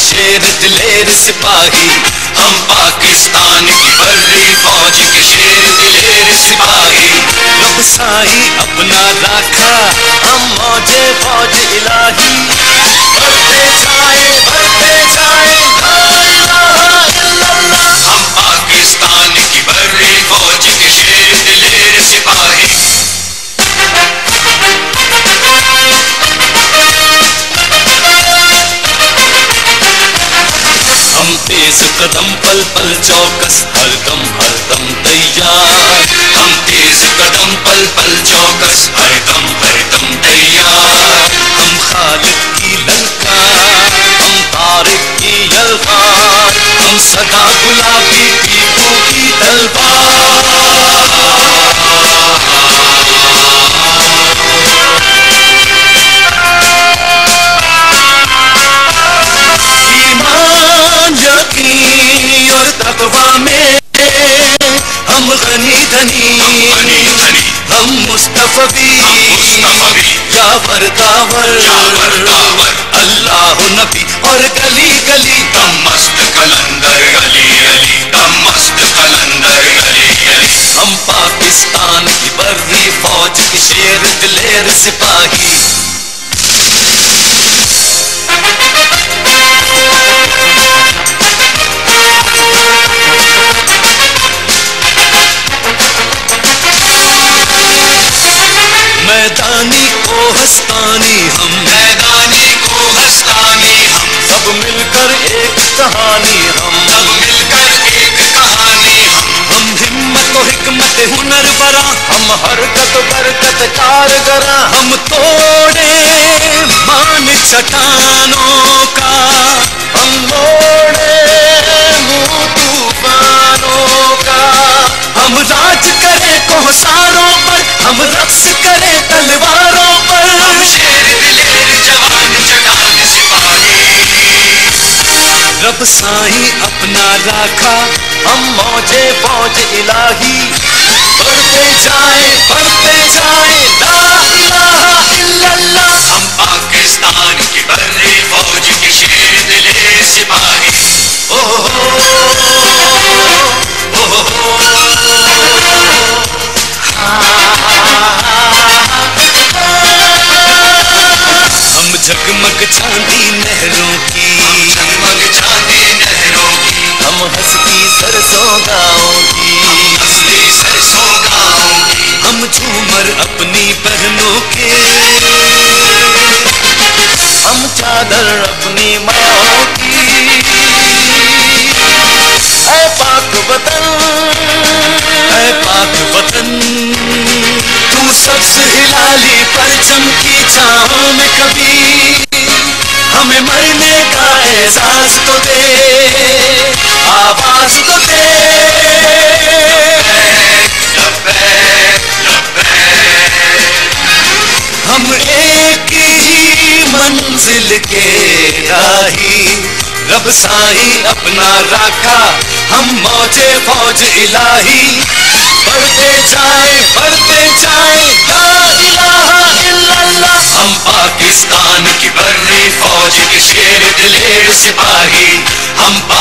شیر دلیر سپاہی، ہم پاکستان کی بری فوج کے شیر دلیر سپاہی، رب سائی اپنا راکھا ہم موج فوج الہی، بڑھتے جائیں لا الہ الا اللہ، ہم پاکستان کی بری فوج کے شیر دلیر سپاہی۔ ہم تیز قدم پل پل چوکس ہر دم تیار، ہم تیز قدم پل پل چوکس ہر دم تیار، ہم خالق کی للکار، ہم طارق کی یلغار، ہم صدا گلابی ٹیپو کی تلوار، اور تقویٰ میں ہم غنی دھنی، ہم مصطفی یاور داور، اللہ نبی اور گلی گلی دم مست قلندر، گلی گلی دم مست قلندر، گلی گلی، ہم پاکستان کی بری فوج کی شیر دلیر سپاہی۔ میدانی کو ہستانی ہم، میدانی کو ہستانی ہم، سب مل کر ایک کہانی ہم، سب مل کر ایک کہانی ہم، ہم ہمت و حکمت ہنر برا، ہم حرکت برکت کارگراں، ہم توڑے مان چٹانوں کا، ہم موڑے منہ طوفانوں کا، ہم راج کریں کوہساروں پر، ہم رقص کریں تلواروں پر، ہم شیر دلیر جوان چٹان سپاہی، رب سائیں اپنا راکھا ہم موج فوج الہی، بڑھتے جائیں لا الہ الا اللہ، ہم پاکستان کی بری فوج کے شیر دلیر سپاہی۔ ہم جگمگ چاندی نہروں کی، جگمگ چاندی نہروں کی، ہم ہستی سرسوں گاؤں کی، ہستی سرسوں گاؤں کی، ہم جھومر اپنی بہنوں کے، ہم چادر اپنی ماں کی، اے پاک وطن، اے پاک وطن، تو سبز ہلالی پرچم کی چھاؤں میں کبھی ہمیں مرنے کا احساس تو دے، آواز تو دے، ہم ایک ہی منزل کے راہی، رب سائیں اپنا راکھا ہم موج فوج الہی، بڑھتے جائیں لا الہ الا اللہ، ہم پاکستان کی بری فوج کے شیر دلیر سپاہی، ہم